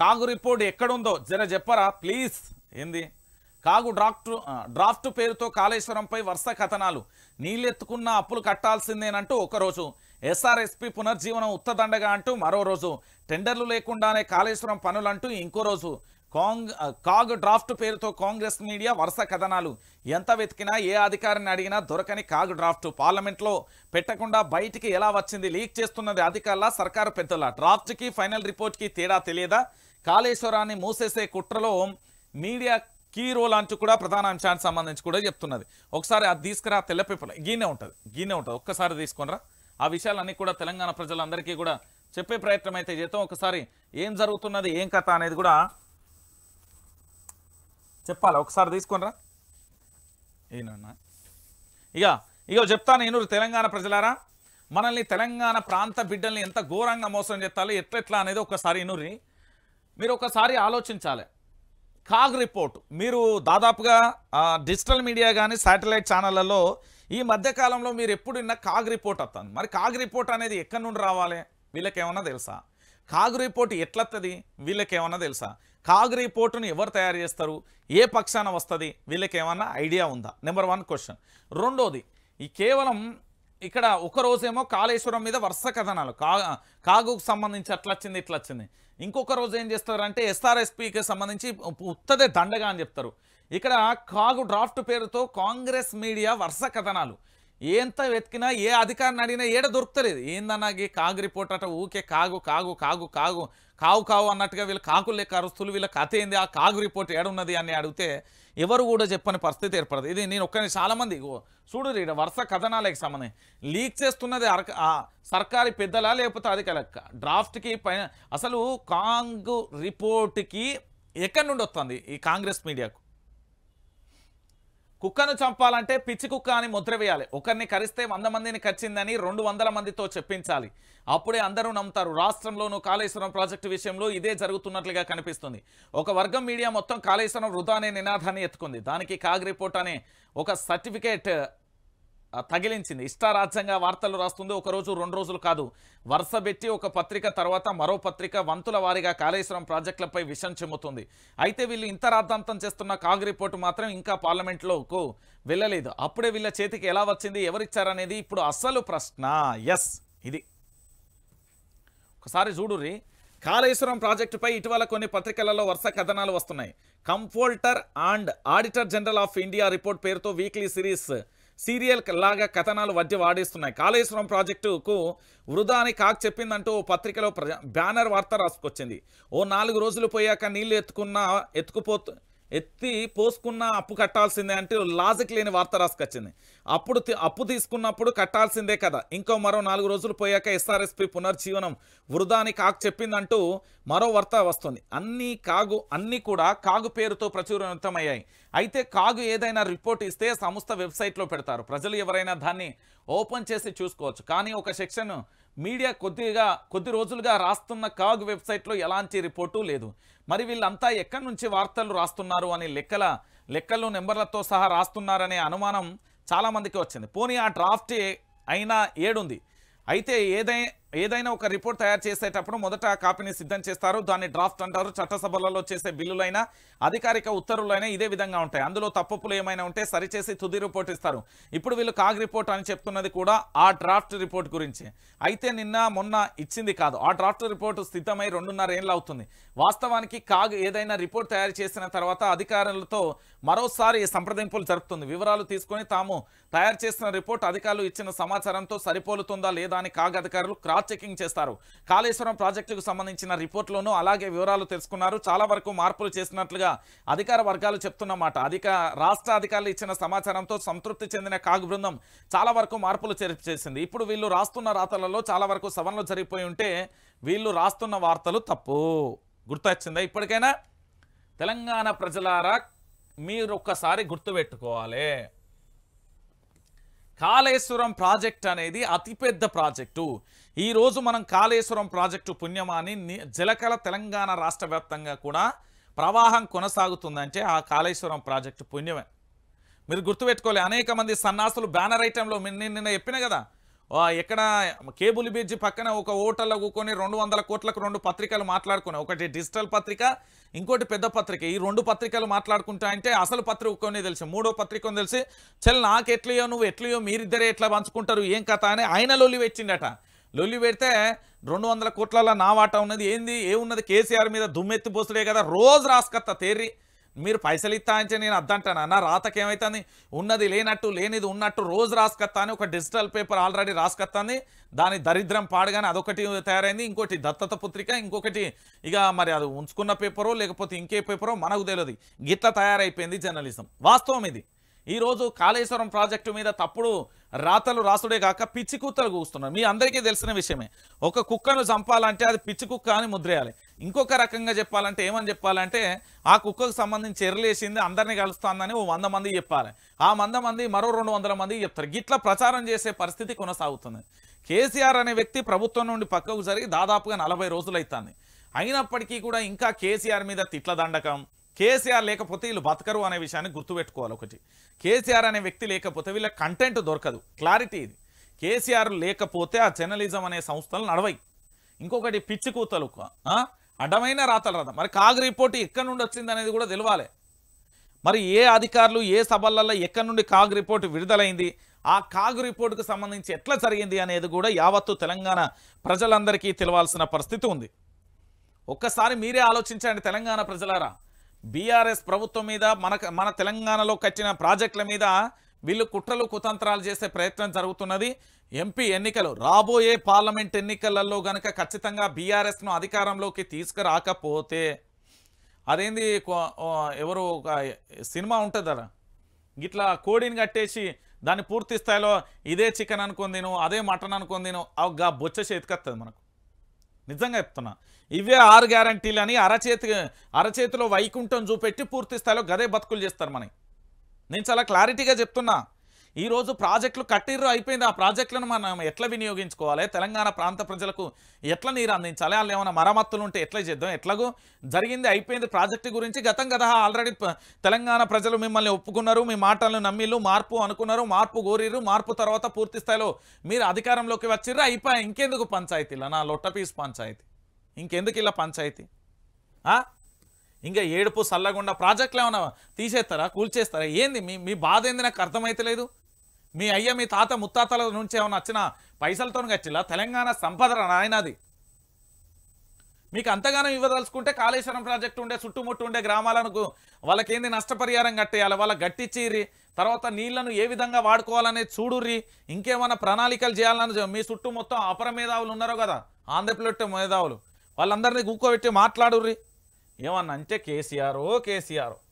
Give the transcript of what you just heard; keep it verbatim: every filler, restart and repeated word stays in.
కాగు report ఎక్కడుందో జర చెప్పరా ప్లీజ్. ఏంది కాగు డ్రాఫ్ట్ డ్రాఫ్ట్ పేరుతో కాళేశ్వరంపై వరుస కథనాలు. నీళ్ళెత్తుకున్న అప్పులు కట్టాల్సిందేనంటూ ఒకరోజు, ఎస్ఆర్ఎస్పీ పునర్జీవనం ఉత్తదండగా అంటూ మరో రోజు, టెండర్లు లేకుండానే కాళేశ్వరం పనులంటూ ఇంకో రోజు, కాంగ్ కాగ్ డ్రాఫ్ట్ పేరుతో కాంగ్రెస్ మీడియా వరుస కథనాలు. ఎంత వెతికినా ఏ అధికారిని అడిగినా దొరకని కాగ్ డ్రాఫ్ట్. పార్లమెంట్లో పెట్టకుండా బయటికి ఎలా వచ్చింది? లీక్ చేస్తున్నది అధికారుల సర్కారు పెద్దల. డ్రాఫ్ట్కి ఫైనల్ రిపోర్ట్కి తేడా తెలియదా? కాళేశ్వరాన్ని మూసేసే కుట్రలో మీడియా కీ రోల్ అంటూ కూడా ప్రధాన అంశానికి సంబంధించి కూడా చెప్తున్నది. ఒకసారి అది తీసుకురా, తెల్ల పేపర్ గీనే ఉంటుంది గీనే ఉంటుంది ఒక్కసారి తీసుకునిరా. ఆ విషయాలన్నీ కూడా తెలంగాణ ప్రజలందరికీ కూడా చెప్పే ప్రయత్నం అయితే చేద్దాం. ఒకసారి ఏం జరుగుతున్నది, ఏం కథ అనేది కూడా చెప్పాలి. ఒకసారి తీసుకునిరా. ఏనన్నా ఇక ఇక చెప్తాను నేను. తెలంగాణ ప్రజలారా, మనల్ని తెలంగాణ ప్రాంత బిడ్డల్ని ఎంత ఘోరంగా మోసం చేస్తాలో ఎట్లెట్లా అనేది ఒకసారి ఇనుర్రి. మీరు ఒకసారి ఆలోచించాలి. కాగ్ రిపోర్ట్ మీరు దాదాపుగా డిజిటల్ మీడియా కానీ శాటిలైట్ ఛానళ్లలో ఈ మధ్యకాలంలో మీరు ఎప్పుడు విన్న కాగ్ రిపోర్ట్ వస్తుంది. మరి కాగ్ రిపోర్ట్ అనేది ఎక్కడి నుండి రావాలి? వీళ్ళకేమన్నా తెలుసా? CAG report ఎట్లత్తది? వీళ్ళకేమన్నా తెలుసా? కాగ్ రిపోర్టును ఎవరు తయారు చేస్తారు? ఏ పక్షాన వస్తుంది? వీళ్ళకేమన్నా ఐడియా ఉందా? Number one question. రెండోది, ఈ కేవలం ఇక్కడ ఒకరోజేమో కాళేశ్వరం మీద వరుస కథనాలు, కా కాగుకు సంబంధించి అట్లా వచ్చింది ఇట్లా వచ్చింది. ఇంకొక రోజు ఏం చేస్తారంటే ఎస్ఆర్ఎస్పీకి సంబంధించి ఉత్తదే దండగా అని చెప్తారు. ఇక్కడ కాగు డ్రాఫ్ట్ పేరుతో కాంగ్రెస్ మీడియా వరుస కథనాలు. ఎంత వెతికినా ఏ అధికారిని అడిగినా ఏడ దొరుకుతలేదు. ఏందన్నాగి కాగు రిపోర్ట్ అట ఊకే కాగు కాగు కాగు కాగు కావు కావు అన్నట్టుగా వీళ్ళు కాకులు లెక్క అరుస్తులు. వీళ్ళ కథ ఏంది? ఆ కాగు రిపోర్ట్ ఏడున్నది అని అడిగితే ఎవరు కూడా చెప్పని పరిస్థితి ఏర్పడదు. ఇది నేను ఒక్కని చాలామంది చూడు ఇక్కడ వరుస కథనాలకు సంబంధించి లీక్ చేస్తున్నది సర్కారీ పెద్దలా లేకపోతే అధికారుల డ్రాఫ్ట్కి పైన అసలు కాంగ్ రిపోర్ట్కి ఎక్కడి నుండి వస్తుంది ఈ కాంగ్రెస్ మీడియాకు? కుక్కను చంపాలంటే పిచ్చి కుక్క అని ముద్ర వేయాలి. ఒకరిని కరిస్తే వంద మందిని కరిచిందని రెండు వందల మందితో చెప్పించాలి. అప్పుడే అందరూ నమ్ముతారు. రాష్ట్రంలోనూ కాళేశ్వరం ప్రాజెక్టు విషయంలో ఇదే జరుగుతున్నట్లుగా కనిపిస్తుంది. ఒక వర్గం మీడియా మొత్తం కాళేశ్వరం వృధా అనే నినాదాన్ని ఎత్తుకుంది. దానికి కాగ్ రిపోర్ట్ అనే ఒక సర్టిఫికేట్ తగిలించింది. ఇష్టారాజ్యంగా వార్తలు రాస్తుంది. ఒకరోజు రెండు రోజులు కాదు, వరుస పెట్టి ఒక పత్రిక తర్వాత మరో పత్రిక వంతుల వారీగా కాళేశ్వరం ప్రాజెక్టులపై విషం చెమ్ముతుంది. అయితే వీళ్ళు ఇంత రాద్ధాంతం చేస్తున్న కాగ్ రిపోర్టు మాత్రం ఇంకా పార్లమెంట్లోకి వెళ్ళలేదు. అప్పుడే వీళ్ళ చేతికి ఎలా వచ్చింది, ఎవరిచ్చారనేది ఇప్పుడు అసలు ప్రశ్న. ఎస్, ఇది ఒకసారి చూడుర్రి. కాళేశ్వరం ప్రాజెక్టుపై ఇటీవల కొన్ని పత్రికలలో వరుస కథనాలు వస్తున్నాయి. Comptroller and auditor general of India report పేరుతో వీక్లీ సిరీస్ సీరియల్ లాగా కథనాలు వడ్డీ వాడిస్తున్నాయి. కాళేశ్వరం ప్రాజెక్టుకు వృధా అని కాక్ చెప్పిందంటూ ఓ పత్రికలో బ్యానర్ వార్త రాసుకొచ్చింది. ఓ నాలుగు రోజులు పోయాక నీళ్లు ఎత్తుకున్న ఎత్తుకుపోతు ఎత్తి పోసుకున్న అప్పు కట్టాల్సిందే అంటే లాజిక్ లేని వార్త రాసుకొచ్చింది. అప్పుడు అప్పు తీసుకున్నప్పుడు కట్టాల్సిందే కదా. ఇంకో మరో నాలుగు రోజులు పోయాక ఎస్ఆర్ఎస్పీ పునర్జీవనం వృధా అని కాగు చెప్పిందంటూ మరో వార్త వస్తుంది. అన్ని కాగు అన్నీ కూడా కాగు పేరుతో ప్రచురితమయ్యాయి. అయితే కాగు ఏదైనా రిపోర్ట్ ఇస్తే సంస్థ వెబ్సైట్లో పెడతారు. ప్రజలు ఎవరైనా దాన్ని ఓపెన్ చేసి చూసుకోవచ్చు. కానీ ఒక సెక్షన్ మీడియా కొద్దిగా కొద్ది రోజులుగా రాస్తున్న కాగ్ వెబ్సైట్లో ఎలాంటి రిపోర్టు లేదు. మరి వీళ్ళంతా ఎక్కడి నుంచి వార్తలు రాస్తున్నారు అని లెక్కల లెక్కలు నెంబర్లతో సహా రాస్తున్నారనే అనుమానం చాలామందికి వచ్చింది. పోనీ ఆ డ్రాఫ్ట్ అయినా ఏడుంది. అయితే ఏదైనా ఏదైనా ఒక రిపోర్ట్ తయారు చేసేటప్పుడు మొదట కాపీని సిద్ధం చేస్తారు. దాన్ని డ్రాఫ్ట్ అంటారు. చట్టసభలలో చేసే బిల్లులైనా అధికారిక ఉత్తర్వులైనా ఇదే విధంగా ఉంటాయి. అందులో తప్పులు ఏమైనా ఉంటే సరిచేసి తుది రిపోర్ట్ ఇస్తారు. ఇప్పుడు వీళ్ళు కాగ్ రిపోర్ట్ అని చెప్తున్నది కూడా ఆ డ్రాఫ్ట్ రిపోర్ట్ గురించి. అయితే నిన్న మొన్న ఇచ్చింది కాదు. ఆ డ్రాఫ్ట్ రిపోర్ట్ సిద్ధమై రెండున్నర ఏళ్ళు అవుతుంది. వాస్తవానికి కాగ్ ఏదైనా రిపోర్ట్ తయారు చేసిన తర్వాత అధికారులతో మరోసారి సంప్రదింపులు జరుపుతుంది. వివరాలు తీసుకొని తాము తయారు చేసిన రిపోర్ట్ అధికారులు ఇచ్చిన సమాచారంతో సరిపోలుతుందా లేదా అని కాగ్ అధికారులు క్రాస్ చెకింగ్ చేస్తారు. కాళేశ్వరం ప్రాజెక్టుకు సంబంధించిన రిపోర్ట్లోనూ అలాగే వివరాలు తెలుసుకున్నారు. చాలా వరకు మార్పులు చేసినట్లుగా అధికార వర్గాలు చెప్తున్నమాట. అధిక రాష్ట్ర అధికారులు ఇచ్చిన సమాచారంతో సంతృప్తి చెందిన కాగ్ బృందం చాలా వరకు మార్పులు చేసింది. ఇప్పుడు వీళ్ళు రాస్తున్న రాతలలో చాలా వరకు సవరణలు జరిగిపోయి ఉంటే వీళ్ళు రాస్తున్న వార్తలు తప్పు. గుర్తొచ్చిందా? ఇప్పటికైనా తెలంగాణ ప్రజలారా మీరు ఒక్కసారి గుర్తుపెట్టుకోవాలి. కాళేశ్వరం ప్రాజెక్ట్ అనేది అతిపెద్ద ప్రాజెక్టు. ఈరోజు మనం కాళేశ్వరం ప్రాజెక్టు పుణ్యమాని జలకళ తెలంగాణ రాష్ట్ర వ్యాప్తంగా కూడా ప్రవాహం కొనసాగుతుందంటే ఆ కాళేశ్వరం ప్రాజెక్టు పుణ్యమే. మీరు గుర్తుపెట్టుకోవాలి. అనేక మంది సన్నాసులు బ్యానర్ ఐటెంలో నిన్న చెప్పిన కదా, ఎక్కడ కేబుల్ బ్రిడ్జి పక్కన ఒక హోటల్లో కూకొని రెండు వందల కోట్లకు రెండు పత్రికలు మాట్లాడుకున్నాయి. ఒకటి డిజిటల్ పత్రిక, ఇంకోటి పెద్ద పత్రిక. ఈ రెండు పత్రికలు మాట్లాడుకుంటా అంటే అసలు పత్రిక కొన్ని తెలిసి, మూడో పత్రిక కొని తెలిసి, చల్ నాకు ఎట్లయో నువ్వు ఎట్లయో మీరిద్దరే ఎట్లా పంచుకుంటారు ఏం కథ అని ఆయన లొల్లి పెట్టిండట. లొల్లి పెడితే రెండు వందల కోట్లలో నా వాటా ఉన్నది ఏంది ఏమున్నది కేసీఆర్ మీద దుమ్మెత్తి పోసుడే కదా రోజు రాసుకత్తా తేర్రి. మీరు పైసలు ఇస్తా అంటే నేను అద్దంటాను నా రాతకేమవుతుంది, ఉన్నది లేనట్టు లేనిది ఉన్నట్టు రోజు రాసుకత్తా అని ఒక డిజిటల్ పేపర్ ఆల్రెడీ రాసుకత్తాంది. దాని దరిద్రం పాడుగానే అదొకటి తయారైంది, ఇంకోటి దత్తత పుత్రిక, ఇంకొకటి ఇక మరి అది ఉంచుకున్న పేపరో లేకపోతే ఇంకే పేపరో మనకు తెలియదు. గిట్లా తయారైపోయింది జర్నలిజం. వాస్తవం ఇది. ఈరోజు కాళేశ్వరం ప్రాజెక్టు మీద తప్పుడు రాతలు రాసుడే కాక పిచ్చి కుక్కలు కూస్తున్నారు. మీ అందరికీ తెలిసిన విషయమే. ఒక కుక్కను చంపాలంటే అది పిచ్చి కుక్క అని ముద్రేయాలి. ఇంకొక రకంగా చెప్పాలంటే ఏమని చెప్పాలంటే ఆ కుక్కకు సంబంధించి ఎర్రలేసింది అందరినీ కలుస్తుందని ఓ వంద మంది చెప్పాలి. ఆ వంద మంది మరో రెండు వందల మంది చెప్తారు. గిట్లా ప్రచారం చేసే పరిస్థితి కొనసాగుతుంది. కేసీఆర్ అనే వ్యక్తి ప్రభుత్వం నుండి పక్కకు జరిగి దాదాపుగా నలభై రోజులు అవుతుంది. అయినప్పటికీ కూడా ఇంకా కేసీఆర్ మీద తిట్ల దండకం. కేసీఆర్ లేకపోతే వీళ్ళు బతకరు అనే విషయాన్ని గుర్తుపెట్టుకోవాలి. ఒకటి, కేసీఆర్ అనే వ్యక్తి లేకపోతే వీళ్ళ కంటెంట్ దొరకదు. క్లారిటీ ఇది. కేసీఆర్ లేకపోతే ఆ జర్నలిజం అనే సంస్థలు నడవై. ఇంకొకటి పిచ్చి కూతలు, అడ్డమైన రాతలు రాదా. మరి కాగ్ రిపోర్ట్ ఎక్కడి నుండి వచ్చింది అనేది కూడా తెలవాలి. మరి ఏ అధికారులు ఏ సభలలో ఎక్కడి నుండి కాగ్ రిపోర్ట్ విడుదలైంది, ఆ కాగ్ రిపోర్టుకు సంబంధించి ఎట్లా జరిగింది అనేది కూడా యావత్తు తెలంగాణ ప్రజలందరికీ తెలవాల్సిన పరిస్థితి ఉంది. ఒక్కసారి మీరే ఆలోచించండి తెలంగాణ ప్రజలారా. బీఆర్ఎస్ ప్రభుత్వం మీద మన మన తెలంగాణలో కట్టిన ప్రాజెక్టుల మీద వీళ్ళు కుట్రలు కుతంత్రాలు చేసే ప్రయత్నం జరుగుతున్నది. ఎంపీ ఎన్నికలు రాబోయే పార్లమెంట్ ఎన్నికలలో గనక ఖచ్చితంగా బీఆర్ఎస్ను అధికారంలోకి తీసుకురాకపోతే అదేంది ఎవరు ఒక సినిమా ఉంటుందరా, గిట్లా కోడిని కట్టేసి దాన్ని పూర్తి స్థాయిలో ఇదే చికెన్ అనుకొని తిను అదే మటన్ అనుకొని తిను ఆ బొచ్చ చేతికత్తది మనకు. నిజంగా చెప్తున్నా. ఇవే ఆరు గ్యారంటీలు అని అరచేతి అరచేతిలో వైకుంఠం చూపెట్టి పూర్తి స్థాయిలో గదే బతుకులు చేస్తారు మనకి. నేను చాలా క్లారిటీగా చెప్తున్నా. ఈరోజు ప్రాజెక్టులు కట్టిర్రు అయిపోయింది. ఆ ప్రాజెక్టులను మనం ఎట్లా వినియోగించుకోవాలి, తెలంగాణ ప్రాంత ప్రజలకు ఎట్లా నీరు అందించాలి, వాళ్ళు ఏమైనా మరమ్మతులు ఉంటే ఎట్లా చేద్దాం, ఎట్లాగో జరిగింది అయిపోయింది. ప్రాజెక్టు గురించి గతం కదా ఆల్రెడీ తెలంగాణ ప్రజలు మిమ్మల్ని ఒప్పుకున్నారు, మీ మాటలను నమ్మిళ్ళు, మార్పు అనుకున్నారు, మార్పు కోరిర్రు, మార్పు తర్వాత పూర్తి స్థాయిలో మీరు అధికారంలోకి వచ్చిర్రు, అయిపోయి ఇంకెందుకు పంచాయతీలా నా లొట్టపీస్ పంచాయతీ, ఇంకెందుకు ఇలా పంచాయతీ? ఇంకా ఏడుపు సల్లగుండా ప్రాజెక్టులు ఏమైనా తీసేస్తారా, కూల్చేస్తారా? ఏంది మీ మీ బాధ ఏంది నాకు అర్థమైతలేదు. మీ అయ్య మీ తాత ముత్తాతల నుంచి ఏమైనా వచ్చిన పైసలతో కట్టిలా తెలంగాణ సంపద నాయనది. మీకు అంతగానో ఇవ్వదలుచుకుంటే కాళేశ్వరం ప్రాజెక్టు ఉండే చుట్టుముట్టు ఉండే గ్రామాలకు వాళ్ళకేంది నష్టపరిహారం కట్టేయాలి, వాళ్ళకి గట్టిచ్చిర్రి, తర్వాత నీళ్లను ఏ విధంగా వాడుకోవాలనేది చూడుర్రి, ఇంకేమైనా ప్రణాళికలు చేయాలని మీ చుట్టూ మొత్తం అపర మేధావులు ఉన్నారో కదా ఆంధ్రప్రదేశ్ మేధావులు, వాళ్ళందరినీ కూకోబెట్టి మాట్లాడుర్రి. ఏమన్నా అంటే కేసీఆర్ కేసీఆర్